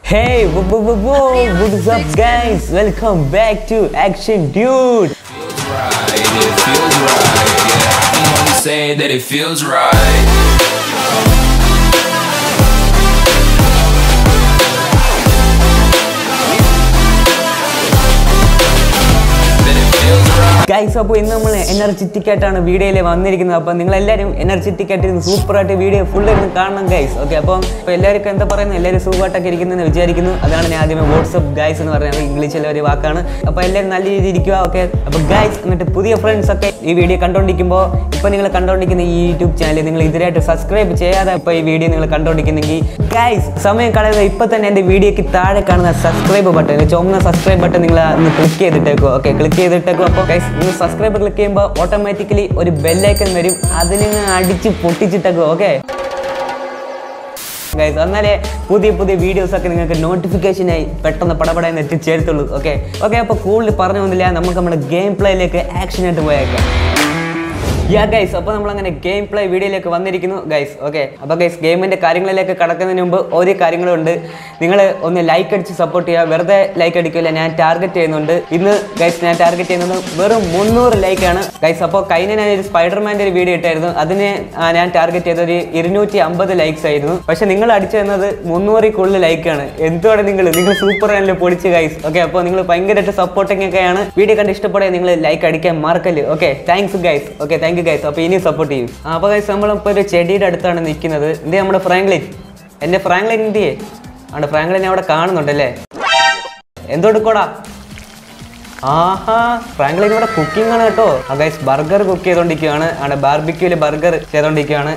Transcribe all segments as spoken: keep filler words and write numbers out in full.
Hey, woo, woo, woo, woo. What's up, guys? Welcome back to Action Dude. Feels right, it feels right. Yeah, I can only say that it feels right. Guys, അപ്പോൾ ഇന്ന് നമ്മൾ energetic ആയിട്ടാണ് വീഡിയോയിൽ വന്നിരിക്കുന്നത്. അപ്പോൾ നിങ്ങൾ എല്ലാവരും energetic ആയിട്ട് സൂപ്പറായിട്ട് വീഡിയോ ഫുൾ ഇരുന്ന് കാണണം ഗൈസ്. ഓക്കെ, അപ്പം ഇപ്പോൾ എല്ലാവർക്കും എന്താ പറയുന്നത്, എല്ലാവരും സുഖമായിട്ടൊക്കെ ഇരിക്കുന്നതെന്ന് വിചാരിക്കുന്നു. അതാണ് ഞാൻ ആദ്യമേ വാട്സപ്പ് ഗൈസ് എന്ന് പറയുന്നത്, ഇംഗ്ലീഷിലെ ഒരു വാക്കാണ്. അപ്പോൾ എല്ലാവരും നല്ല രീതിയിൽ ഇരിക്കുക. ഓക്കെ, അപ്പോൾ ഗൈസ്, എന്നിട്ട് പുതിയ ഫ്രണ്ട്സ് ഒക്കെ ഈ വീഡിയോ കണ്ടുകൊണ്ടിരിക്കുമ്പോൾ, ഇപ്പോൾ നിങ്ങൾ കണ്ടുകൊണ്ടിരിക്കുന്ന ഈ യൂട്യൂബ് ചാനൽ നിങ്ങൾ ഇതിനായിട്ട് സബ്സ്ക്രൈബ് ചെയ്യാതെ ഇപ്പോൾ ഈ വീഡിയോ നിങ്ങൾ കണ്ടുകൊണ്ടിരിക്കുന്നെങ്കിൽ ഗൈസ്, സമയം കളയുന്നത് ഇപ്പോൾ തന്നെ എൻ്റെ വീഡിയോയ്ക്ക് താഴെ കാണുന്ന സബ്സ്ക്രൈബ് ബട്ടൺ, ചുവന്ന സബ്സ്ക്രൈബ് ബട്ടൺ നിങ്ങൾ ഒന്ന് ക്ലിക്ക് ചെയ്തിട്ടേക്കോ. ഓക്കെ, ക്ലിക്ക് ചെയ്തിട്ടേക്കോ. അപ്പോൾ ഗൈസ്, നിങ്ങൾ സബ്സ്ക്രൈബ് ക്ലിക്ക് ചെയ്യുമ്പോൾ ഓട്ടോമാറ്റിക്കലി ഒരു ബെല്ലൈക്കൺ വരും, അതിനെ അടിച്ച് പൊട്ടിച്ചിട്ടേക്കോ. ഓക്കെ ഗൈസ്, എന്നാലേ പുതിയ പുതിയ വീഡിയോസ് ഒക്കെ നിങ്ങൾക്ക് നോട്ടിഫിക്കേഷനായി പെട്ടെന്ന് പടപടയെന്ന് എത്തിച്ചേർത്തുള്ളൂ. ഓക്കെ ഓക്കെ അപ്പോൾ കൂടുതൽ പറഞ്ഞു വന്നില്ല, നമുക്ക് നമ്മുടെ ഗെയിം പ്ലേയിലേക്ക് ആക്ഷനായിട്ട് പോയേക്കാം. യാ ഗൈസ്, അപ്പോൾ നമ്മളങ്ങനെ ഗെയിം പ്ലേ വീഡിയോയിലേക്ക് വന്നിരിക്കുന്നു ഗൈസ്. ഓക്കെ, അപ്പോൾ ഗൈസ്, ഗെയിമിൻ്റെ കാര്യങ്ങളിലേക്ക് കടക്കുന്നതിന് മുമ്പ് ഒരു കാര്യങ്ങളുണ്ട്. നിങ്ങൾ ഒന്ന് ലൈക്ക് അടിച്ച് സപ്പോർട്ട് ചെയ്യുക. വെറുതെ ലൈക്ക് അടിക്കില്ല, ഞാൻ ടാർഗറ്റ് ചെയ്യുന്നുണ്ട്. ഇന്ന് ഗൈസ് ഞാൻ ടാർഗറ്റ് ചെയ്യുന്നത് വെറും മുന്നൂറ് ലൈക്കാണ് ഗൈസ്. അപ്പോൾ കഴിഞ്ഞ ഞാൻ ഒരു സ്പൈഡർമാൻ്റെ ഒരു വീഡിയോ ഇട്ടായിരുന്നു, അതിന് ഞാൻ ടാർഗറ്റ് ചെയ്തത് ഒരു ഇരുന്നൂറ്റി അമ്പത് ലൈക്സ് ആയിരുന്നു. പക്ഷെ നിങ്ങൾ അടിച്ചു തന്നത് മുന്നൂറിൽ കൂടുതൽ ലൈക്കാണ്. എന്തുകൊണ്ട് നിങ്ങൾ നിങ്ങൾ സൂപ്പർ ആണല്ലോ പൊളിച്ച് ഗൈസ്. ഓക്കെ, അപ്പോൾ നിങ്ങൾ ഭയങ്കരമായിട്ട് സപ്പോർട്ടിങ് ഒക്കെയാണ്. വീഡിയോ കണ്ട് ഇഷ്ടപ്പെടുക നിങ്ങൾ ലൈക്ക് അടിക്കാൻ മറക്കല്ലേ. Okay, thanks guys. Okay, thank you guys. അപ്പോൾ ഇനി സപ്പോർട്ട് ചെയ്യും. അപ്പോൾ ഗൈസ്, നമ്മളിപ്പോൾ ഒരു ചെടിയുടെ അടുത്താണ് നിൽക്കുന്നത്. എന്തേ നമ്മുടെ ഫ്രാങ്ക്ലിൻ, എൻ്റെ ഫ്രാങ്ക്ലിൻ എന്തിയേ? അവിടെ ഫ്രാങ്ക്ലിൻ അവിടെ കാണുന്നുണ്ടല്ലേ? എന്തെടുക്കോടാ? ആഹാ, ഫ്രാങ്ക്ലിൻ ഇവിടെ കുക്കിംഗ് ആണ് കേട്ടോ. ആ ഗൈസ്, ബർഗർ കുക്ക് ചെയ്തോണ്ടിരിക്കുകയാണ്. അവിടെ ബാർബിക്യൂല് ബർഗർ ചെയ്തോണ്ടിരിക്കുകയാണ്.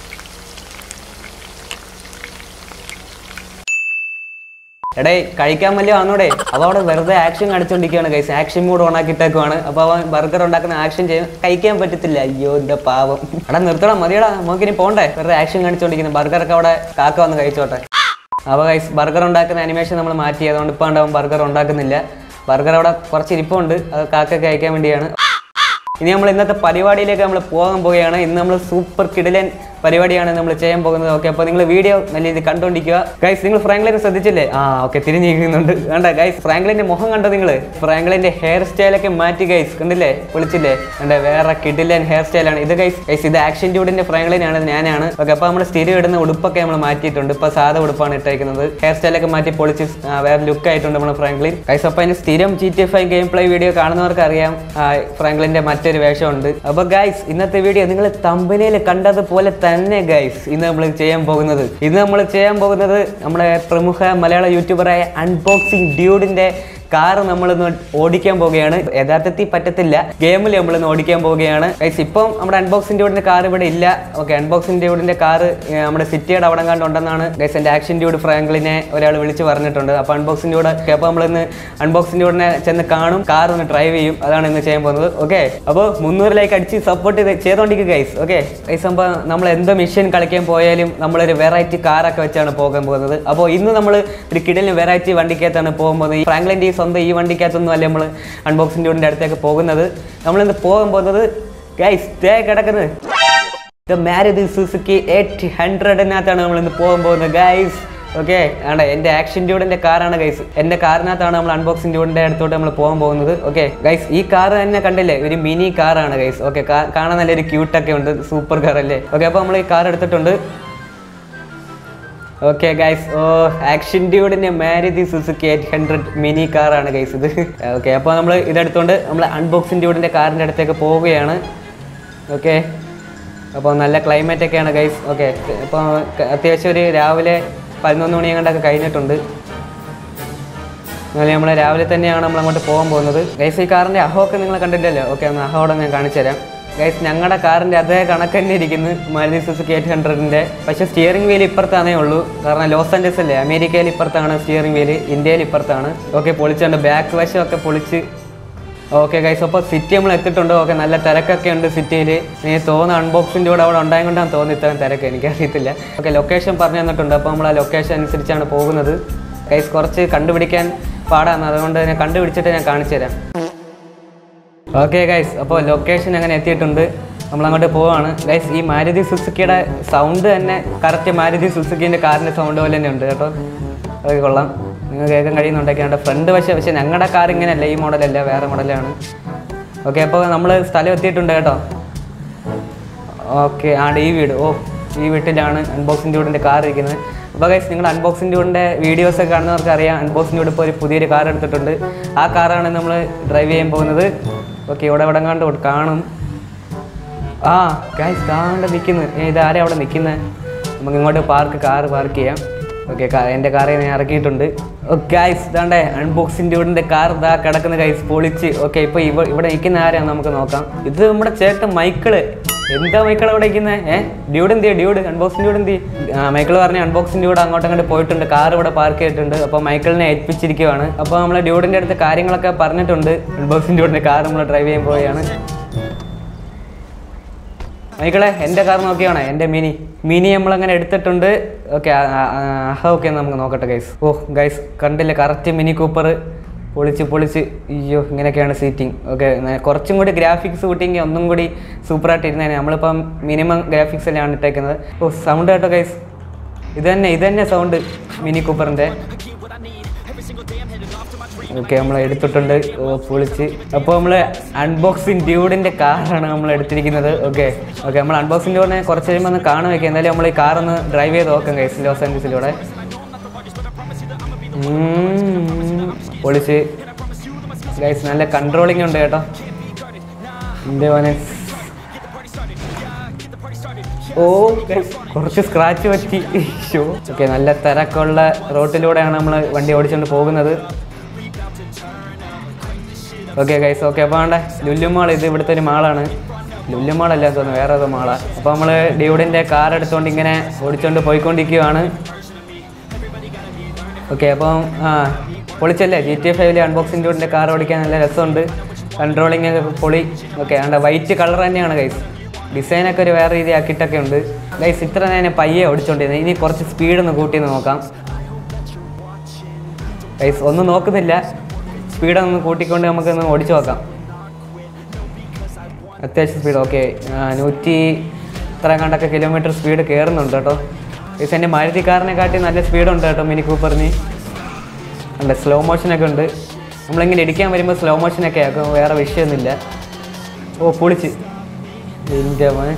എടേ, കഴിക്കാൻ വലിയ വന്നോടെ. അപ്പോൾ അവിടെ വെറുതെ ആക്ഷൻ കാണിച്ചുകൊണ്ടിരിക്കുകയാണ് ഗൈസ്. ആക്ഷൻ മൂഡ് ഓൺ ആക്കിയിട്ടേക്കുവാണ്. അപ്പോൾ അവൻ ബർഗർ ഉണ്ടാക്കുന്ന ആക്ഷൻ ചെയ്യും, കഴിക്കാൻ പറ്റത്തില്ല. അയ്യോ എൻ്റെ പാവം. എടാ നിർത്തണം, മതിയടാ, നമുക്കിനി പോണ്ടേ. വെറുതെ ആക്ഷൻ കാണിച്ചുകൊണ്ടിരിക്കുന്നത്. ബർഗറൊക്കെ അവിടെ കാക്ക വന്ന് കഴിച്ചോട്ടെ. അപ്പോൾ ഗൈസ്, ബർഗർ ഉണ്ടാക്കുന്ന അനിമേഷൻ നമ്മൾ മാറ്റി, അതുകൊണ്ട് ഇപ്പോൾ ഉണ്ടാവും ബർഗർ ഉണ്ടാക്കുന്നില്ല. ബർഗർ അവിടെ കുറച്ച് ഇരിപ്പുണ്ട്, അത് കാക്ക കഴിക്കാൻ വേണ്ടിയാണ്. ഇനി നമ്മൾ ഇന്നത്തെ പരിപാടിയിലേക്ക് നമ്മൾ പോകാൻ പോവുകയാണ്. ഇന്ന് നമ്മൾ സൂപ്പർ കിടിലൻ പരിപാടിയാണ് നമ്മൾ ചെയ്യാൻ പോകുന്നത്. ഓക്കെ, അപ്പോൾ നിങ്ങൾ വീഡിയോ നല്ല രീതിയിൽ കണ്ടുകൊണ്ടിരിക്കുക ഗൈസ്. നിങ്ങൾ ഫ്രാങ്ക്ലിനെ ശ്രദ്ധിച്ചില്ലേ? ആ ഓക്കെ, തിരിഞ്ഞിരിക്കുന്നുണ്ട്. വേണ്ട ഗൈസ്, ഫ്രാങ്ക്ലിൻ്റെ മുഖം കണ്ടോ നിങ്ങൾ? ഫ്രാങ്ക്ലിൻ്റെ ഹെയർ സ്റ്റൈലൊക്കെ മാറ്റി ഗൈസ്, കണ്ടില്ലേ? പൊളിച്ചില്ലേ? വേണ്ട, വേറെ കിടിലൻ ഹെയർ സ്റ്റൈലാണ് ഇത് ഗൈസ്. ഗൈസ്, ഇത് ആക്ഷൻ ഡ്യൂഡിൻ്റെ ഫ്രാങ്ക്ലിനാണ്, ഞാനാണ്. ഓക്കെ, അപ്പോൾ നമ്മൾ സ്ഥിരം ഇടുന്ന ഉടുപ്പൊക്കെ നമ്മൾ മാറ്റിയിട്ടുണ്ട്. ഇപ്പോൾ സാധാ ഉടുപ്പാണ് ഇട്ടേക്കുന്നത്. ഹെയർ സ്റ്റൈലൊക്കെ മാറ്റി പൊളിച്ച് വേറെ ലുക്ക് ആയിട്ടുണ്ട് നമ്മൾ ഫ്രാങ്ക്ലിൻ ഗൈസ്. അപ്പോൾ അതിന് സ്ഥിരം G T F I game play video കാണുന്നവർക്ക് അറിയാം ഫ്രാങ്ക്ലിൻ്റെ മറ്റൊരു വേഷമുണ്ട്. അപ്പോൾ ഗൈസ്, ഇന്നത്തെ വീഡിയോ നിങ്ങൾ തമ്പനയിൽ കണ്ടതുപോലെ തന്നെ ഗൈസ്, ഇന്ന് നമ്മൾ ചെയ്യാൻ പോകുന്നത് ഇന്ന് നമ്മൾ ചെയ്യാൻ പോകുന്നത് നമ്മുടെ പ്രമുഖ മലയാള യൂട്യൂബറായ അൺബോക്സിംഗ് ഡ്യൂഡിന്റെ കാറ് നമ്മളിന്ന് ഓടിക്കാൻ പോവുകയാണ്. യഥാർത്ഥത്തിൽ പറ്റത്തില്ല, ഗെയിമിൽ നമ്മളിന്ന് ഓടിക്കാൻ പോവുകയാണ് ഗൈസ്. ഇപ്പം നമ്മുടെ അൺബോക്സിംഗ് ഡ്യൂഡിന്റെ കാർ ഇവിടെ ഇല്ല. ഓക്കെ, അൺബോക്സിംഗ് ഡ്യൂഡിന്റെ കാറ് നമ്മുടെ സിറ്റിയുടെ അവിടെ കണ്ട് ഉണ്ടെന്നാണ് ഗൈസ് എൻ്റെ ആക്ഷൻ ഡ്യൂഡ് ഫ്രാങ്ക്ലിനെ ഒരാൾ വിളിച്ച് പറഞ്ഞിട്ടുണ്ട്. അപ്പോൾ അൺബോക്സിംഗ് ഡ്യൂഡ് അപ്പോൾ നമ്മളിന്ന് അൺബോക്സിംഗ് ഡ്യൂഡിനെ ചെന്ന് കാണും, കാർ ഒന്ന് ഡ്രൈവ് ചെയ്യും. അതാണ് ഇന്ന് ചെയ്യാൻ പോകുന്നത്. ഓക്കെ, അപ്പോൾ മുന്നൂറിലേക്ക് അടിച്ച് സപ്പോർട്ട് ചെയ്ത് ചെയ്തോണ്ടിരിക്കുക ഗൈസ്. ഓക്കെ ഗൈസ്, അപ്പോൾ നമ്മൾ എന്തോ മിഷൻ കളിക്കാൻ പോയാലും നമ്മളൊരു വെറൈറ്റി കാറൊക്കെ വെച്ചാണ് പോകാൻ പോകുന്നത്. അപ്പോൾ ഇന്ന് നമ്മൾ ഒരു കിടലിന് വെറൈറ്റി വണ്ടിക്കകത്താണ് പോകാൻ പോകുന്നത്. ഫ്രാങ്ക്ലിൻ്റെ ഈ സ്വന്തം ഈ വണ്ടിക്കകത്തൊന്നും അല്ല നമ്മൾ അൺബോക്സിംഗ് ഡ്യൂഡിൻ്റെ അടുത്തേക്ക് പോകുന്നത്. നമ്മളിന്ന് പോകാൻ പോകുന്നത് ഗൈസ് സ്റ്റേ കിടക്കുന്നത് മാരുതി സുസുക്കി എയ്റ്റ് ഹൺഡ്രഡിനകത്താണ് നമ്മളിന്ന് പോകാൻ പോകുന്നത് ഗൈസ്. ഓക്കെ, ആണ്ടെ എൻ്റെ ആക്ഷൻ ഡ്യൂഡിൻ്റെ കാറാണ് ഗൈസ്. എൻ്റെ കാറിനകത്താണ് നമ്മൾ അൺബോക്സിംഗ് ഡ്യൂഡിൻ്റെ അടുത്തോട്ട് നമ്മൾ പോകാൻ പോകുന്നത്. ഓക്കെ ഗൈസ്, ഈ കാർ തന്നെ കണ്ടില്ലേ, ഒരു മിനി കാറാണ് ഗൈസ്. ഓക്കെ, കാണാൻ നല്ലൊരു ക്യൂട്ടൊക്കെ ഉണ്ട്, സൂപ്പർ കാർ അല്ലേ. ഓക്കെ, അപ്പോൾ നമ്മൾ ഈ കാർ എടുത്തിട്ടുണ്ട്. ഓക്കെ ഗൈസ്, ഓ ആക്ഷൻ ഡ്യൂഡിൻ്റെ Maruti Suzuki eight hundred mini കാറാണ് ഗൈസ് ഇത്. ഓക്കെ, അപ്പോൾ നമ്മൾ ഇതെടുത്തുകൊണ്ട് നമ്മൾ അൺബോക്സിംഗ് ഡ്യൂഡിൻ്റെ കാറിൻ്റെ അടുത്തേക്ക് പോവുകയാണ്. ഓക്കെ, അപ്പോൾ നല്ല ക്ലൈമറ്റ് ഒക്കെയാണ് ഗൈസ്. ഓക്കെ, അപ്പോൾ അത്യാവശ്യം ഒരു രാവിലെ പതിനൊന്ന് മണി കണ്ടൊക്കെ കഴിഞ്ഞിട്ടുണ്ട്. എന്നാലും നമ്മൾ രാവിലെ തന്നെയാണ് നമ്മൾ അങ്ങോട്ട് പോകാൻ പോകുന്നത് ഗൈസ്. ഈ കാറിൻ്റെ അഹോ ഒക്കെ നിങ്ങൾ കണ്ടില്ലല്ലോ. ഓക്കെ, ഒന്ന് അഹോടെ ഞാൻ കാണിച്ചു തരാം ഗൈസ്. ഞങ്ങളുടെ കാറിൻ്റെ അതേ കണക്ക് തന്നെ ഇരിക്കുന്നു മാരുതി സുസുക്കി എയ്റ്റ് ഹൺഡ്രഡിൻ്റെ. പക്ഷേ സ്റ്റിയറിംഗ് വീൽ ഇപ്പുറത്താണേ ഉള്ളൂ, കാരണം ലോസ് ആഞ്ചൽസ് അല്ലേ, അമേരിക്കയിൽ ഇപ്പുറത്താണ് സ്റ്റിയറിംഗ് വീല്, ഇന്ത്യയിൽ ഇപ്പുറത്താണ്. ഓക്കെ, പൊളിച്ചുണ്ട്, ബാക്ക് വശമൊക്കെ പൊളിച്ച്. ഓക്കെ ഗൈസ്, അപ്പോൾ സിറ്റി നമ്മൾ എത്തിയിട്ടുണ്ട്. ഓക്കെ, നല്ല തിരക്കൊക്കെ ഉണ്ട് സിറ്റിയിൽ. എനിക്ക് തോന്നുന്നു അൺബോക്സിൻ്റെ കൂടെ അവിടെ ഉണ്ടായത് കൊണ്ടാണ് തോന്നുന്നു ഇത്രയും തിരക്ക്, എനിക്കറിയത്തില്ല. ഓക്കെ, ലൊക്കേഷൻ പറഞ്ഞു തന്നിട്ടുണ്ട്. അപ്പോൾ നമ്മൾ ആ ലൊക്കേഷൻ അനുസരിച്ചാണ് പോകുന്നത് ഗൈസ്. കുറച്ച് കണ്ടുപിടിക്കാൻ പാടാണ്, അതുകൊണ്ട് ഞാൻ കണ്ടുപിടിച്ചിട്ട് ഞാൻ കാണിച്ചു തരാം. ഓക്കെ ഗൈസ്, അപ്പോൾ ലൊക്കേഷൻ അങ്ങനെ എത്തിയിട്ടുണ്ട്. നമ്മളങ്ങോട്ട് പോവാണ് ഗൈസ്. ഈ മാരുതി സുസുക്കിയുടെ സൗണ്ട് തന്നെ കറക്റ്റ് മാരുതി സുസുക്കിൻ്റെ കാറിൻ്റെ സൗണ്ട് പോലെ തന്നെ ഉണ്ട് കേട്ടോ. അതൊക്കെ കൊള്ളാം. നിങ്ങൾ കേൾക്കാൻ കഴിയുന്നുണ്ടൊക്കെയാണ് ഫ്രണ്ട് വശം. പക്ഷേ ഞങ്ങളുടെ കാർ ഇങ്ങനെയല്ല, ഈ മോഡലല്ല, വേറെ മോഡലാണ്. ഓക്കെ, അപ്പോൾ നമ്മൾ സ്ഥലം എത്തിയിട്ടുണ്ട് കേട്ടോ. ഓക്കെ, ആണ് ഈ വീട്. ഓ, ഈ വീട്ടിലാണ് അൺബോക്സിംഗ് ഡ്യൂഡിൻ്റെ കാർ ഇരിക്കുന്നത്. അപ്പോൾ ഗൈസ്, നിങ്ങൾ അൺബോക്സിംഗ് ഡ്യൂഡിൻ്റെ വീഡിയോസൊക്കെ കാണുന്നവർക്ക് അറിയാം, അൺബോക്സിംഗ് ഡ്യൂഡ് ഇപ്പോൾ ഒരു പുതിയൊരു കാർ എടുത്തിട്ടുണ്ട്. ആ കാറാണ് നമ്മൾ ഡ്രൈവ് ചെയ്യാൻ പോകുന്നത്. ഓക്കെ, ഇവിടെ ഇവിടെ കണ്ട് കാണും. ആ ഗൈസ്, കാണാണ്ട് നിൽക്കുന്നത്. ഇതാരാ അവിടെ നിൽക്കുന്നത്? നമുക്ക് ഇങ്ങോട്ട് പാർക്ക് കാർ പാർക്ക് ചെയ്യാം. ഓക്കെ, എൻ്റെ കാറിൽ ഞാൻ ഇറക്കിയിട്ടുണ്ട്. ഓക്കെ ഗൈസ്, ഇതാണ്ടേ അൺബോക്സിംഗ് ഡ്യൂഡിൻ്റെ കാർ ഇതാ കിടക്കുന്ന ഗൈസ്, പൊളിച്ച്. ഓക്കെ, ഇപ്പോൾ ഇവ ഇവിടെ നിൽക്കുന്ന ആരാണ് നമുക്ക് നോക്കാം. ഇത് നമ്മുടെ ചേട്ടൻ മൈക്കിള്. എന്താ മൈക്കിൾ അവിടെ നിൽക്കുന്നത്? ഏഹ് ഡ്യൂഡ് എന്തിയാ? ഡ്യൂഡ് അൺബോക്സിംഗ് ഡ്യൂഡ് എന്തി? മൈക്കിൾ പറഞ്ഞ അൺബോക്സിംഗ് ഡ്യൂഡ് അങ്ങോട്ട് അങ്ങോട്ട് പോയിട്ടുണ്ട്, കാർ ഇവിടെ പാർക്ക് ചെയ്തിട്ടുണ്ട്. അപ്പോൾ മൈക്കിളിനെ ഏൽപ്പിച്ചിരിക്കുകയാണ്. അപ്പോൾ നമ്മൾ ഡ്യൂഡിൻ്റെ അടുത്ത് കാര്യങ്ങളൊക്കെ പറഞ്ഞിട്ടുണ്ട്. അൺബോക്സിംഗ് ഡ്യൂഡിൻ്റെ കാർ നമ്മൾ ഡ്രൈവ് ചെയ്യാൻ പോവുകയാണ്. മൈക്കിളെ, എൻ്റെ കാർ നോക്കിയാണോ? എൻ്റെ മിനി മിനി നമ്മളങ്ങനെ എടുത്തിട്ടുണ്ട്. ഓക്കെ, ഓക്കെ നമുക്ക് നോക്കട്ടെ ഗൈസ്. ഓ ഗൈസ്, കണ്ടില്ലേ, കറക്റ്റ് മിനി കൂപ്പർ. പൊളിച്ച് പൊളിച്ച്. അയ്യോ, ഇങ്ങനെയൊക്കെയാണ് സീറ്റിംഗ്. ഓക്കെ, കുറച്ചും കൂടി ഗ്രാഫിക്സ് കൂട്ടിയെങ്കിൽ ഒന്നും കൂടി സൂപ്പറായിട്ട് ഇരുന്നേനെ. നമ്മളിപ്പം മിനിമം ഗ്രാഫിക്സ് അല്ലാണ് ഇട്ടേക്കുന്നത്. ഓ, സൗണ്ട് കേട്ടോ ഗൈസ്, ഇത് തന്നെ ഇത് തന്നെ സൗണ്ട് മിനി കൂപ്പറിൻ്റെ. ഓക്കെ, നമ്മൾ എടുത്തിട്ടുണ്ട്. ഓ, പൊളിച്ച്. അപ്പോൾ നമ്മൾ അൺബോക്സിംഗ് ഡ്യൂഡിൻ്റെ കാറാണ് നമ്മൾ എടുത്തിരിക്കുന്നത്. ഓക്കെ ഓക്കെ നമ്മൾ അൺബോക്സിംഗ് ഡ്യൂഡിനെ കുറച്ച് കഴിയുമ്പോൾ ഒന്ന് കാണാൻ വയ്ക്കുക. എന്തായാലും നമ്മൾ ഈ കാറൊന്ന് ഡ്രൈവ് ചെയ്ത് നോക്കാം ഗൈസ്, ലോസ് ആഞ്ചൽസിലൂടെ. പൊളിച്ച് ഗൈസ്, നല്ല കൺട്രോളിങ് ഉണ്ട് കേട്ടോ. എൻ്റെ മോനെ, ഓ കുറച്ച് സ്ക്രാച്ച് പറ്റി. ഷോ. ഓക്കെ, നല്ല തിരക്കുള്ള റോട്ടിലൂടെയാണ് നമ്മൾ വണ്ടി ഓടിച്ചുകൊണ്ട് പോകുന്നത്. Okay guys, okay. അപ്പോൾ വേണ്ട ലുലു മാൾ, ഇത് ഇവിടുത്തെ ഒരു മാളാണ്. ലുലു മാളല്ല തോന്നുന്നു, വേറെ ഏതോ മാളാണ്. അപ്പോൾ നമ്മൾ ഡ്യൂഡിൻ്റെ കാർ എടുത്തുകൊണ്ട് ഇങ്ങനെ ഓടിച്ചുകൊണ്ട് പോയിക്കൊണ്ടിരിക്കുകയാണ്. ഓക്കെ, അപ്പം ആ പൊളിച്ചല്ലേ, ജി ടി എ ഫൈവിലെ അൺബോക്സിംഗ് ഡ്യൂഡിൻ്റെ കാർ ഓടിക്കാൻ നല്ല രസമുണ്ട്. കൺട്രോളിങ് ഒക്കെ പൊളി. ഓക്കെ, ആണ്ട വൈറ്റ് കളർ തന്നെയാണ് ഗൈസ്. ഡിസൈനൊക്കെ ഒരു വേറെ രീതി ആക്കിയിട്ടൊക്കെ ഉണ്ട് ഗൈസ്. ഇത്ര നേരം പയ്യെ ഓടിച്ചുകൊണ്ടിരുന്നത്. ഇനി കുറച്ച് സ്പീഡൊന്ന് കൂട്ടിന്ന് നോക്കാം ഗൈസ്. ഒന്നും നോക്കുന്നില്ല, സ്പീഡൊന്ന് കൂട്ടിക്കൊണ്ട് നമുക്കൊന്ന് ഓടിച്ചു നോക്കാം. അത്യാവശ്യം സ്പീഡ്. ഓക്കെ, നൂറ്റി ഇത്ര കണ്ടൊക്കെ കിലോമീറ്റർ സ്പീഡ് കയറുന്നുണ്ട് കേട്ടോ ഗൈസ്. എൻ്റെ മാരുതി കാറിനെ കാട്ടി നല്ല സ്പീഡുണ്ട് കേട്ടോ മിനി കൂപ്പറിന്. അല്ല, സ്ലോ മോഷനൊക്കെ ഉണ്ട്. നമ്മളിങ്ങനെ ഇടിക്കാൻ വരുമ്പോൾ സ്ലോ മോഷനൊക്കെ ആക്കും, വേറെ വിഷയമൊന്നുമില്ല. ഓ, പൊളിച്ച്. എൻ്റെ മോൻ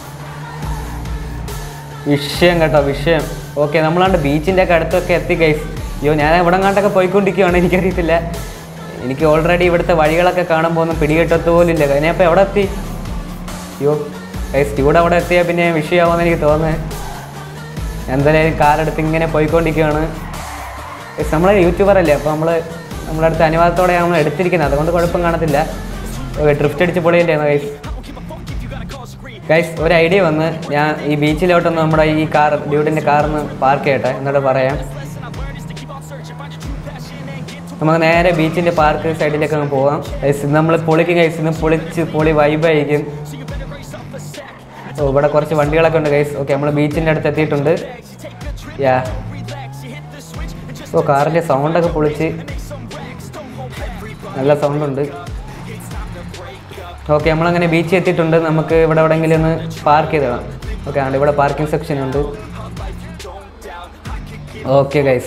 വിഷയം കേട്ടോ, വിഷയം. ഓക്കെ, നമ്മളാണ്ട് ബീച്ചിൻ്റെ ഒക്കെ അടുത്തൊക്കെ എത്തി ഗൈസ്. അയ്യോ, ഞാൻ ഇവിടെ കണ്ടൊക്കെ പോയിക്കൊണ്ടിരിക്കുകയാണ്, എനിക്കറിയത്തില്ല. എനിക്ക് ഓൾറെഡി ഇവിടുത്തെ വഴികളൊക്കെ കാണുമ്പോൾ ഒന്നും പിടികിട്ടത്ത് പോലും ഇല്ല. ഞാനിപ്പോൾ എവിടെ എത്തി? അയ്യോ ഗൈസ്, ഇവിടെ അവിടെ എത്തിയാൽ പിന്നെ വിഷയമാവുമെന്ന് എനിക്ക് തോന്നുന്നത്. എന്തായാലും കാറെടുത്ത് ഇങ്ങനെ പോയിക്കൊണ്ടിരിക്കുകയാണ്. നമ്മൾ യൂട്യൂബറല്ലേ, അപ്പോൾ നമ്മൾ നമ്മുടെ അടുത്ത് അനുവാദത്തോടെ നമ്മൾ എടുത്തിരിക്കുന്നത്, അതുകൊണ്ട് കുഴപ്പം കാണത്തില്ല. ഡ്രിഫ്റ്റ് അടിച്ച് പൊളിയല്ലേ ഗൈസ്. ഗൈസ്, ഒരു ഐഡിയ വന്ന്, ഞാൻ ഈ ബീച്ചിലോട്ടൊന്ന് നമ്മുടെ ഈ കാർ ഡ്യൂഡിൻ്റെ കാറിന്ന് പാർക്ക് ചെയ്യട്ടെ, എന്നിട്ട് പറയാം. നമുക്ക് നേരെ ബീച്ചിൻ്റെ പാർക്ക് സൈഡിലേക്ക് അങ്ങ് പോകാം ഗൈസ്. നമ്മൾ പൊളിക്കും ഗൈസ്, ഇന്ന് പൊളിച്ച് പൊളി വൈബായിരിക്കും. ഓ, ഇവിടെ കുറച്ച് വണ്ടികളൊക്കെ ഉണ്ട് ഗൈസ്. ഓക്കെ, നമ്മൾ ബീച്ചിൻ്റെ അടുത്ത് എത്തിയിട്ടുണ്ട്. യാ, ഓ കാറിൻ്റെ സൗണ്ടൊക്കെ പൊളിച്ച് നല്ല സൗണ്ടുണ്ട്. ഓക്കെ, നമ്മളങ്ങനെ ബീച്ചിൽ എത്തിയിട്ടുണ്ട്. നമുക്ക് ഇവിടെ എവിടെയെങ്കിലും ഒന്ന് പാർക്ക് ചെയ്തിടാം. ഓക്കെ, ആണ് ഇവിടെ പാർക്കിംഗ് സെക്ഷൻ ഉണ്ട്. ഓക്കെ ഗൈസ്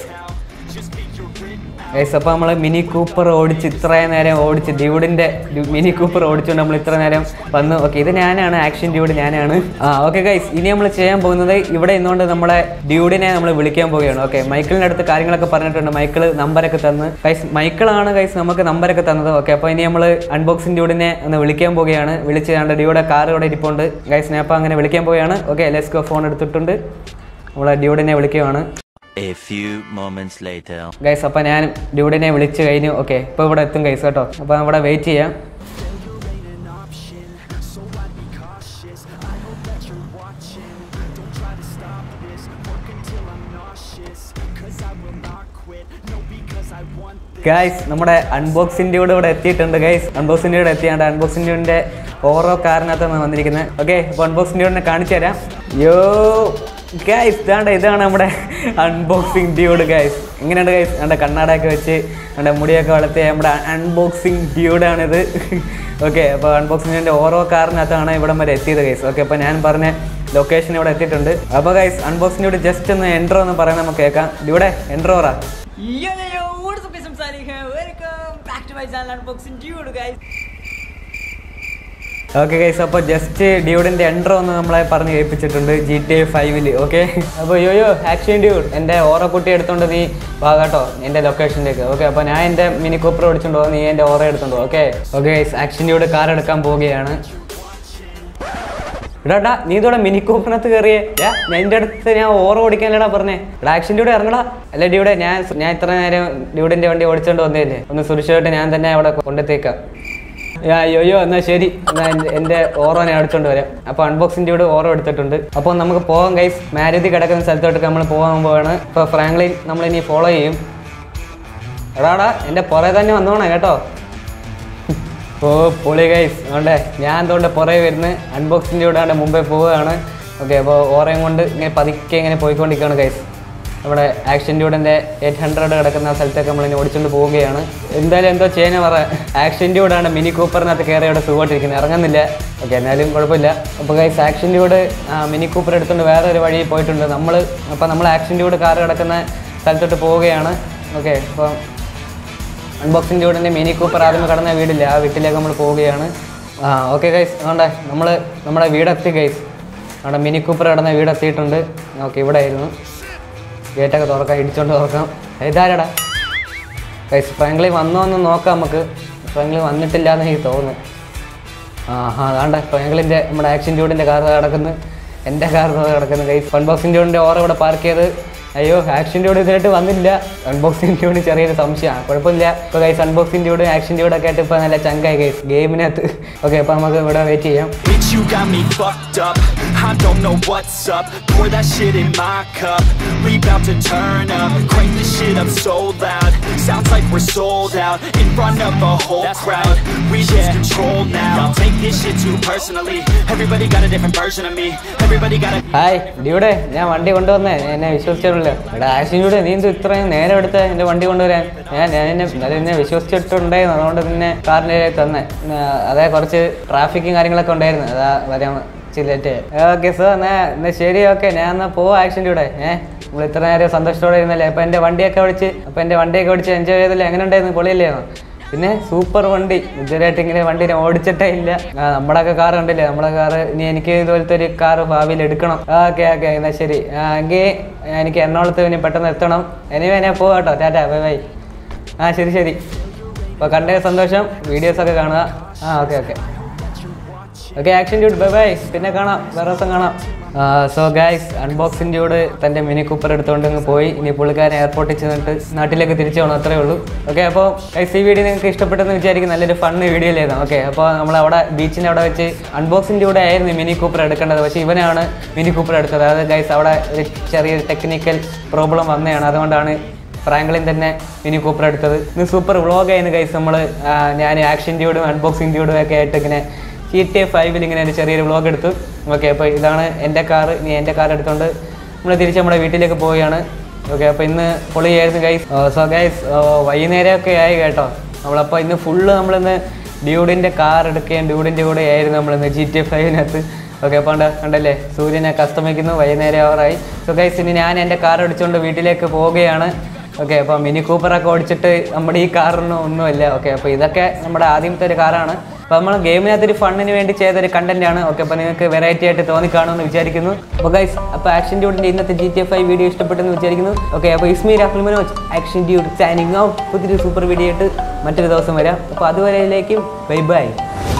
ഗൈസ് അപ്പോൾ നമ്മൾ മിനി കൂപ്പർ ഓടിച്ച് ഇത്രയും നേരം ഓടിച്ച് ഡ്യൂഡിൻ്റെ മിനി കൂപ്പർ ഓടിച്ചുകൊണ്ട് നമ്മൾ ഇത്ര നേരം വന്നു. ഓക്കെ, ഇത് ഞാനാണ്, ആക്ഷൻ ഡ്യൂഡ് ഞാനാണ്. ആ ഓക്കെ ഗൈസ്, ഇനി നമ്മൾ ചെയ്യാൻ പോകുന്നത് ഇവിടെ ഇന്നുകൊണ്ട് നമ്മളെ ഡ്യൂഡിനെ നമ്മൾ വിളിക്കാൻ പോവുകയാണ്. ഓക്കെ, മൈക്കിളിൻ്റെ അടുത്ത് കാര്യങ്ങളൊക്കെ പറഞ്ഞിട്ടുണ്ട്. മൈക്കിൾ നമ്പരൊക്കെ തന്ന് ഗൈസ്, മൈക്കിളാണ് ഗൈസ് നമുക്ക് നമ്പരൊക്കെ തന്നത്. ഓക്കെ, അപ്പോൾ ഇനി നമ്മൾ അൺബോക്സിംഗ് ഡ്യൂഡിനെ ഒന്ന് വിളിക്കാൻ പോവുകയാണ്. വിളിച്ച് കണ്ട് ഡ്യൂയുടെ കാർ ഇവിടെ ഇരിപ്പുണ്ട് ഗൈസ്. ഞാൻ അപ്പോൾ അങ്ങനെ വിളിക്കാൻ പോവുകയാണ്. Okay, let's go. ഫോൺ എടുത്തിട്ടുണ്ട്, നമ്മളെ ഡ്യൂഡിനെ വിളിക്കുകയാണ്. A few moments later. Guys, അപ്പോൾ ഞാൻ ഡ്യൂഡിനെ വിളിച്ച് കഴിഞ്ഞു. ഓക്കെ, ഇപ്പോൾ ഇവിടെ എത്തും ഗൈസ് കേട്ടോ. അപ്പോൾ അവിടെ വെയിറ്റ് ചെയ്യാം. ഗൈസ്, നമ്മുടെ അൺബോക്സിംഗ് ഡ്യൂഡ് ഇവിടെ എത്തിയിട്ടുണ്ട് ഗൈസ്. അൺബോക്സിംഗ് ഡ്യൂഡ് എത്തിയാണ്ട് അൺബോക്സിംഗ് ഡ്യൂഡിൻ്റെ ഓരോ കാറിനകത്താണ് വന്നിരിക്കുന്നത്. ഓക്കെ, അപ്പോൾ അൺബോക്സിംഗ് ഡ്യൂഡിനെ കാണിച്ചു തരാം. യോ ഗൈസ്, ഇതാണ്ട് ഇതാണ് നമ്മുടെ അൺബോക്സിംഗ് ഡ്യൂഡ് ഗൈസ്. എങ്ങനെയുണ്ട് ഗൈസ്? നമ്മുടെ കണ്ണാടയൊക്കെ വെച്ച് നമ്മുടെ മുടിയൊക്കെ വളർത്തിയ നമ്മുടെ അൺബോക്സിംഗ് ഡ്യൂഡാണിത്. ഓക്കെ, അപ്പോൾ അൺബോക്സിംഗ് ഡ്യൂഡിൻ്റെ ഓരോ കാറിനകത്താണ് ഇവിടം വരെ എത്തിയത് ഗൈസ്. ഓക്കെ, അപ്പോൾ ഞാൻ പറഞ്ഞ ലൊക്കേഷൻ ഇവിടെ എത്തിയിട്ടുണ്ട്. അപ്പോൾ ഗൈസ് അൺബോക്സിൻ്റെ കൂടെ ജസ്റ്റ് ഒന്ന് എൻട്രോ എന്ന് പറയാൻ നമുക്ക് കേൾക്കാം. ഇവിടെ എൻട്രോ പറ. ഓക്കെ ഗൈസ്, അപ്പോൾ ജസ്റ്റ് ഡ്യൂഡിൻ്റെ എൻട്രോ ഒന്ന് നമ്മളെ പറഞ്ഞ് കേൾപ്പിച്ചിട്ടുണ്ട് ജി ടി എ ഫൈവില്. ഓക്കെ, അപ്പോൾ യോയോ ആക്ഷൻ ഡ്യൂഡ് എൻ്റെ ഓറക്കുട്ടി എടുത്തോണ്ട് നീ വാ കേട്ടോ എൻ്റെ ലൊക്കേഷനിലേക്ക്. ഓക്കെ, അപ്പോൾ ഞാൻ എൻ്റെ മിനി കൂപ്പർ ഓടിച്ചോണ്ട് പോകും, നീ എൻ്റെ ഓറ എടുത്തോണ്ട്. Okay okay guys, action dude car എടുക്കാൻ പോവുകയാണ്. ഇടാ നീ ഇതോടെ മിനി കൂപ്പറിനകത്ത് കയറിയേ. ഞാൻ എൻ്റെ അടുത്ത് ഞാൻ ഓറ ഓടിക്കാനല്ലടാ പറഞ്ഞേ. ഇവിടെ ആക്ഷൻ ഡ്യൂടെ ഇറങ്ങടാ. അല്ല ഡ്യൂടെ, ഞാൻ ഞാൻ ഇത്ര നേരം ഡ്യൂഡിൻ്റെ വണ്ടി ഓടിച്ചോണ്ട് വന്നതല്ലേ, ഒന്ന് സുരക്ഷിതമായിട്ട് ഞാൻ തന്നെ അവിടെ കൊണ്ടെത്തേക്കാം. അയ്യോ എന്നാൽ ശരി, എന്നാൽ എൻ്റെ ഓറോ ഞാൻ അടിച്ചോണ്ട് വരാം. അപ്പോൾ അൺബോക്സിൻ്റെ കൂടെ ഓറോ എടുത്തിട്ടുണ്ട്. അപ്പോൾ നമുക്ക് പോകാം ഗൈസ്. മാരുതി കിടക്കുന്ന സ്ഥലത്തോട്ടൊക്കെ നമ്മൾ പോകാൻ പോവാണ്. ഇപ്പോൾ ഫ്രാങ്ക്ലിൻ നമ്മളിനി ഫോളോ ചെയ്യും. എടാടാ എൻ്റെ പുറകെ തന്നെ വന്നോണേ കേട്ടോ. ഓ പൊളി ഗൈസ്, അതുകൊണ്ടേ ഞാൻ എന്തുകൊണ്ട് പുറകെ വരുന്നത് അൺബോക്സിൻ്റെ കൂടെ അവിടെ മുമ്പേ പോവുകയാണ്. ഓക്കെ, അപ്പോൾ ഓറയും കൊണ്ട് ഇങ്ങനെ പതുക്കെ ഇങ്ങനെ പോയിക്കൊണ്ടിരിക്കുകയാണ് ഗൈസ്. നമ്മുടെ ആക്ഷൻ ഡ്യൂഡിൻ്റെ എയ്റ്റ് ഹൺഡ്രഡ് കിടക്കുന്ന സ്ഥലത്തൊക്കെ നമ്മളിനി ഓടിച്ചുകൊണ്ട് പോവുകയാണ്. എന്തായാലും എന്തോ ചെയ്യാൻ പറ, ആക്ഷൻ ഡ്യൂഡാണ് മിനി കൂപ്പറിനകത്ത് കയറി അവിടെ സുഖമായിട്ടിരിക്കുന്നത്, ഇറങ്ങുന്നില്ല. ഓക്കെ, എന്നാലും കുഴപ്പമില്ല. അപ്പോൾ guys action dude Mini Cooper എടുത്തുകൊണ്ട് വേറെ ഒരു വഴി പോയിട്ടുണ്ട് നമ്മൾ. അപ്പോൾ നമ്മൾ ആക്ഷൻ ഡ്യൂഡ് കാർ കിടക്കുന്ന സ്ഥലത്തോട്ട് പോവുകയാണ്. ഓക്കെ, അപ്പോൾ അൺബോക്സിംഗ് ഡ്യൂഡിൻ്റെ മിനി കൂപ്പർ ആദ്യം കടന്ന വീടില്ല, ആ വീട്ടിലേക്ക് നമ്മൾ പോവുകയാണ്. ആ ഓക്കെ ഗൈസ്, അതുകൊണ്ടേ നമ്മൾ നമ്മുടെ വീടെത്തി ഗൈസ്. നമ്മുടെ മിനി കൂപ്പർ കിടന്ന വീടെത്തിയിട്ടുണ്ട്. ഓക്കെ, ഇവിടെ ആയിരുന്നു. ഗേറ്റൊക്കെ തുറക്കാം, ഇടിച്ചോണ്ട് തുറക്കാം. ഇതാരടാ ഗൈസ്? ഫ്രാങ്ക്ലിൻ വന്നോ എന്ന് നോക്കാം നമുക്ക്. ഫ്രാങ്ക്ലിൻ വന്നിട്ടില്ല എന്ന് എനിക്ക് തോന്നുന്നു. ആ ഹാ അതാണ്ട് ഫ്രാങ്ക്ലിൻ്റെ നമ്മുടെ ആക്ഷൻ ഡ്യൂഡിൻ്റെ കാർ കിടക്കുന്നു, എൻ്റെ കാർ കിടക്കുന്നു ഗൈസ്. അൺബോക്സിംഗ് ഡ്യൂഡിൻ്റെ ഓറ ഇവിടെ പാർക്ക് ചെയ്ത്. അയ്യോ ആക്ഷൻ ഡ്യൂഡ് ഇതായിട്ട് വന്നില്ല. അൺബോക്സിംഗ് ഡ്യൂഡ് ചെറിയൊരു സംശയമാണ്, കുഴപ്പമില്ല. ഇപ്പോൾ ഗൈസ് അൺബോക്സിംഗ് ഡ്യൂഡ് ആക്ഷൻ ഡ്യൂഡൊക്കെ ആയിട്ട് ഇപ്പോൾ നല്ല ചങ്കായി ഗൈസ് ഗെയിമിനകത്ത്. ഓക്കെ, അപ്പോൾ നമുക്ക് ഇവിടെ വെയിറ്റ് ചെയ്യാം. You got me fucked up, I don't know what's up. Pour that shit in my cup, we bout to turn up. Crank this shit up so loud, sounds like we're sold out. In front of a whole crowd, we lose control now. I'll take this shit too personally, everybody got a different version of me. Everybody got a... hi ഡ്യൂഡേ, ഞാൻ വണ്ടി കൊണ്ടുവന്നേ, എന്നെ വിശ്വസിച്ചിട്ടില്ല. എടാ action ഡ്യൂഡേ, നീ എന്ത് ഇത്രയും നേരം എടുത്ത് എൻ്റെ വണ്ടി കൊണ്ടുവരാൻ? ഞാൻ ഞാൻ എന്നെ അത് എന്നെ വിശ്വസിച്ചിട്ടുണ്ടായിരുന്നു, അതുകൊണ്ട് നിന്നെ കാറിൻ്റെ തന്നെ. അതേ കുറച്ച് ട്രാഫിക്കും കാര്യങ്ങളൊക്കെ ഉണ്ടായിരുന്നു, അതാ വരാൻ ചില്ലേറ്റ്. ഓക്കെ സോ എന്നാ എന്നാ ശരി. ഓക്കെ, ഞാൻ എന്നാൽ പോവാം ആക്ഷൻ ഡ്യൂഡേ. ഏഹ് നമ്മൾ ഇത്ര നേരം സന്തോഷത്തോടെ ഇരുന്നല്ലേ. അപ്പോൾ എൻ്റെ വണ്ടിയൊക്കെ ഓടിച്ച് അപ്പോൾ എൻ്റെ വണ്ടിയൊക്കെ ഓടിച്ച് എൻജോയ് ചെയ്തല്ലേ? എങ്ങനെ ഉണ്ടായിരുന്നു? പൊളിയില്ലായിരുന്നു? പിന്നെ സൂപ്പർ വണ്ടി. ഇതുവരെയായിട്ട് ഇങ്ങനെ വണ്ടി ഓടിച്ചിട്ടേ ഇല്ല. നമ്മുടെയൊക്കെ കാർ കണ്ടില്ലേ? നമ്മുടെ കാറ് ഇനി എനിക്ക് ഇതുപോലത്തെ ഒരു കാറ് ഭാവിയിൽ എടുക്കണം. ഓക്കെ ഓക്കെ എന്നാൽ ശരി. എങ്കിൽ എനിക്ക് എറണാകുളത്ത് ഇനി പെട്ടെന്ന് എത്തണം. എനിവേ ഞാൻ പോവാം കേട്ടോ. ടാറ്റാ ബൈ ബൈ. ആ ശരി ശരി. അപ്പോൾ കണ്ടേ സന്തോഷം. വീഡിയോസൊക്കെ കാണുക. ആ okay okay okay action dude bye bye. പിന്നെ കാണാം, വേറെ ദിവസം കാണാം. സോ ഗൈസ്, അൺബോക്സിംഗ് ഡ്യൂഡ് തൻ്റെ മിനി കൂപ്പർ എടുത്തുകൊണ്ട് അങ്ങ് പോയി. ഇനി പുള്ളിക്കാരൻ എയർപോർട്ടിൽ ചെന്നിട്ട് നാട്ടിലേക്ക് തിരിച്ചു പോകണം, അത്രേ ഉള്ളൂ. ഓക്കെ, അപ്പോൾ ഗൈസ് ഈ വീഡിയോ നിങ്ങൾക്ക് ഇഷ്ടപ്പെട്ടെന്ന് വിചാരിക്കും. നല്ലൊരു ഫണ്ണ് വീഡിയോയിലായിരുന്നു. ഓക്കെ, അപ്പോൾ നമ്മളവിടെ ബീച്ചിൻ്റെ അവിടെ വെച്ച് അൺബോക്സിംഗ് ഡ്യൂഡ് ആയിരുന്നു മിനി കൂപ്പർ എടുക്കേണ്ടത്, പക്ഷേ ഇവനാണ് മിനി കൂപ്പർ എടുത്തത്. അതായത് ഗൈസ് അവിടെ ഒരു ചെറിയൊരു ടെക്നിക്കൽ പ്രോബ്ലം വന്നതാണ്, അതുകൊണ്ടാണ് ഫ്രാങ്ക്ലിൻ തന്നെ മിനി കൂപ്പർ എടുത്തത്. ഇന്ന് സൂപ്പർ വ്ളോഗായിരുന്നു ഗൈസ്. നമ്മൾ ഞാൻ ആക്ഷൻ ഡ്യൂഡും അൺബോക്സിംഗ് ഡ്യൂഡും ഒക്കെ ആയിട്ട് ഇങ്ങനെ ജി ടി എ ഫൈവിൽ ഇങ്ങനെ ഒരു ചെറിയൊരു വ്ളോഗ് എടുത്തു. ഓക്കെ, അപ്പോൾ ഇതാണ് എൻ്റെ കാർ. ഇനി എൻ്റെ കാർ എടുത്തുകൊണ്ട് നമ്മൾ തിരിച്ച് നമ്മുടെ വീട്ടിലേക്ക് പോവുകയാണ്. ഓക്കെ, അപ്പോൾ ഇന്ന് പൊളിയായിരുന്നു ഗൈസ്. സോ ഗൈസ്, വൈകുന്നേരമൊക്കെ ആയി കേട്ടോ. നമ്മളപ്പോൾ ഇന്ന് ഫുള്ള് നമ്മളിന്ന് ഡ്യൂഡിൻ്റെ കാർ എടുക്കുകയും ഡ്യൂഡിൻ്റെ കൂടെ ആയിരുന്നു നമ്മളിന്ന് ജി ടി എ ഫൈവിനകത്ത്. ഓക്കെ, അപ്പോൾ കണ്ടല്ലേ സൂര്യനൊക്കെ അസ്തമിക്കുന്നു, വൈകുന്നേരം ആവറായി. സോ ഗൈസ്, ഇനി ഞാൻ എൻ്റെ കാർ അടിച്ചുകൊണ്ട് വീട്ടിലേക്ക് പോവുകയാണ്. ഓക്കെ, അപ്പോൾ മിനി കൂപ്പറൊക്കെ ഓടിച്ചിട്ട് നമ്മുടെ ഈ കാറിന് ഒന്നുമില്ല. ഓക്കെ, അപ്പോൾ ഇതൊക്കെ നമ്മുടെ ആദ്യത്തെ ഒരു കാറാണ്. അപ്പോൾ നമ്മൾ ഗെയിമിനകത്തൊരു ഫണ്ണിന് വേണ്ടി ചെയ്തൊരു കണ്ടൻറ്റാണ്. ഓക്കെ, അപ്പോൾ നിങ്ങൾക്ക് വെറൈറ്റി ആയിട്ട് തോന്നിക്കാണുമെന്ന് വിചാരിക്കുന്നു. അപ്പോൾ ഗൈസ്, അപ്പോൾ ആക്ഷൻ ഡ്യൂഡിൻ്റെ ഇന്നത്തെ G T F five video ഇഷ്ടപ്പെട്ടെന്ന് വിചാരിക്കുന്നു. ഓക്കെ, അപ്പോൾ it's me Rahul Manoj, action dude signing out. പുതിയൊരു സൂപ്പർ വീഡിയോ ആയിട്ട് മറ്റൊരു ദിവസം വരാം. അപ്പോൾ അതുവരയിലേക്കും ബൈ ബൈ.